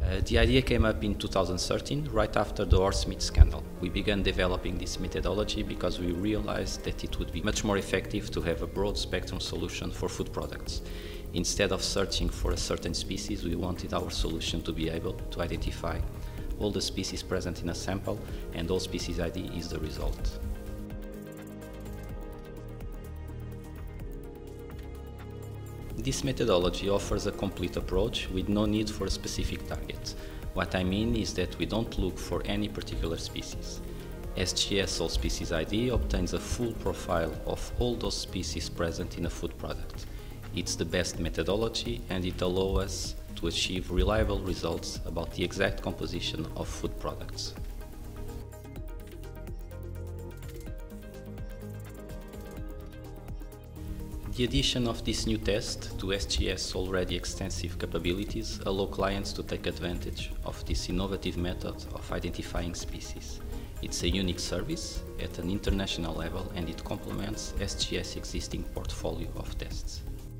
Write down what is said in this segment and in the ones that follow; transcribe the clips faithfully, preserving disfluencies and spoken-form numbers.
Uh, the idea came up in two thousand thirteen, right after the horse meat scandal. We began developing this methodology because we realized that it would be much more effective to have a broad spectrum solution for food products. Instead of searching for a certain species, we wanted our solution to be able to identify all the species present in a sample, and all species I D is the result. This methodology offers a complete approach with no need for a specific target. What I mean is that we don't look for any particular species. S G S All Species I D obtains a full profile of all those species present in a food product. It's the best methodology, and it allows us to achieve reliable results about the exact composition of food products. The addition of this new test to S G S' already extensive capabilities allow clients to take advantage of this innovative method of identifying species. It's a unique service at an international level, and it complements S G S' existing portfolio of tests.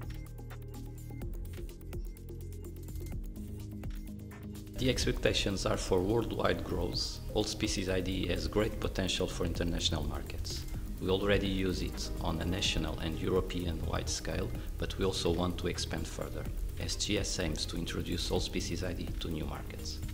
The expectations are for worldwide growth. All Species I D has great potential for international markets. We already use it on a national and European-wide scale, but we also want to expand further. S G S aims to introduce All Species I D to new markets.